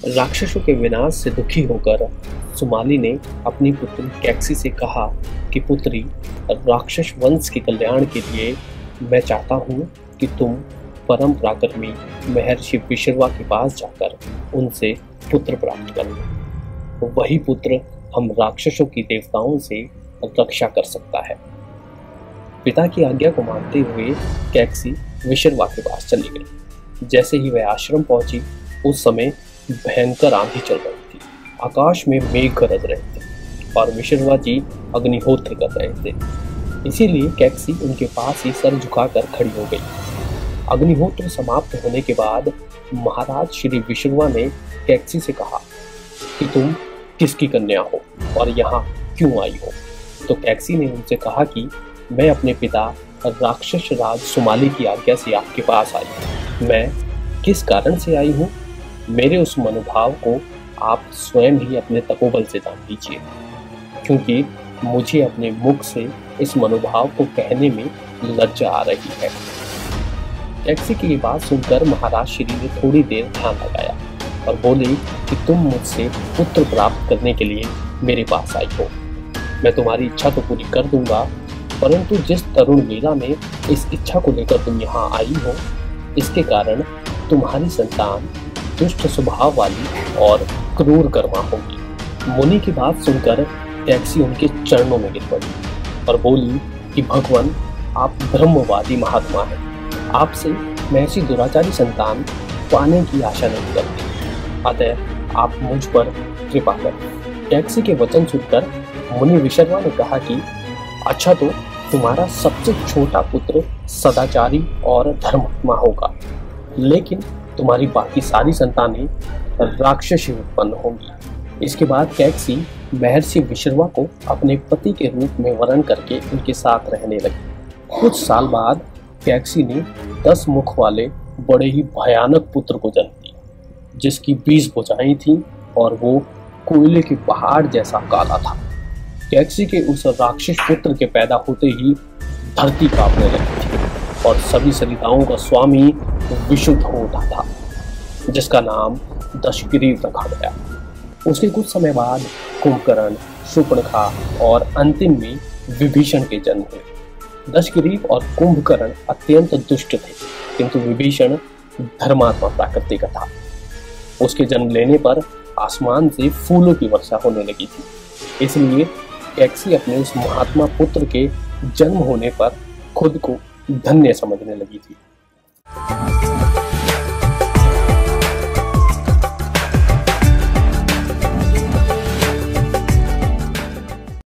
राक्षसों के विनाश से दुखी होकर सुमाली ने अपनी पुत्री कैक्सी से कहा कि पुत्री, राक्षस वंश के कल्याण के लिए मैं चाहता हूँ कि तुम परम पराक्रमी महर्षि विशर्वा के पास जाकर उनसे पुत्र प्राप्त करो। वही पुत्र हम राक्षसों की देवताओं से रक्षा कर सकता है। पिता की आज्ञा को मानते हुए कैक्सी विशर्वा के पास चली गई। जैसे ही वह आश्रम पहुंची, उस समय भयंकर आंधी चल रही थी। आकाश में मेघ गरज रहे थे और विशर्वा जी अग्निहोत्र कर रहे थे। इसीलिए कैक्सी उनके पास ही सर झुकाकर खड़ी हो गई। अग्निहोत्र समाप्त होने के बाद महाराज श्री विशर्वा ने कैक्सी से कहा कि तुम किसकी कन्या हो और यहाँ क्यों आई हो। तो कैक्सी ने उनसे कहा कि मैं अपने पिता राक्षस राज सुमाली की आज्ञा से आपके पास आई हूँ। मैं किस कारण से आई हूँ, मेरे उस मनोभाव को आप स्वयं ही अपने तपोबल से जान लीजिए, क्योंकि मुझे अपने मुख से इस मनोभाव को कहने में लज्जा आ रही है। कैक्सी की बात सुनकर महाराज श्री ने थोड़ी देर ध्यान लगाया और बोले कि तुम मुझसे पुत्र प्राप्त करने के लिए मेरे पास आई हो। मैं तुम्हारी इच्छा तो पूरी कर दूंगा, परंतु जिस तरुण वेला में इस इच्छा को लेकर तुम यहाँ आई हो, इसके कारण तुम्हारी संतान दुष्ट स्वभाव वाली और क्रूर कर्मा होगी। मुनि की बात सुनकर कैक्सी उनके चरणों में गिर पड़ी और बोली कि भगवान, आप ब्रह्मवादी महात्मा हैं। आपसे मैं ऐसी दुराचारी संतान पाने की आशा नहीं करती, अतः आप मुझ पर कृपा करें। कैक्सी के वचन सुनकर मुनि विशर्वा ने कहा कि अच्छा, तो तुम्हारा सबसे छोटा पुत्र सदाचारी और धर्मात्मा होगा, लेकिन तुम्हारी बाकी सारी संतानें राक्षसी उत्पन्न होंगी। इसके बाद कैक्सी महर्षि विशर्वा को अपने पति के रूप में वर्ण करके उनके साथ रहने लगी। कुछ साल बाद कैक्सी ने 10 मुख वाले बड़े ही भयानक पुत्र को जन्म दिया, जिसकी 20 भुजाएं थीं और वो कोयले के पहाड़ जैसा काला था। कैक्सी के उस राक्षस पुत्र के पैदा होते ही धरती कांपने लगी थी और सभी सरिताओं का स्वामी विशुद्ध हो उठा था, जिसका नाम दशग्रीव रखा गया। उसके कुछ समय बाद कुंभकर्ण, शूर्पणखा और अंतिम में विभीषण के जन्म हुए। दशग्रीव और कुंभकर्ण अत्यंत दुष्ट थे, किंतु विभीषण धर्मात्मा प्रकृति का था। उसके जन्म लेने पर आसमान से फूलों की वर्षा होने लगी थी। इसलिए कैक्सी अपने उस महात्मा पुत्र के जन्म होने पर खुद को धन्य समझने लगी थी।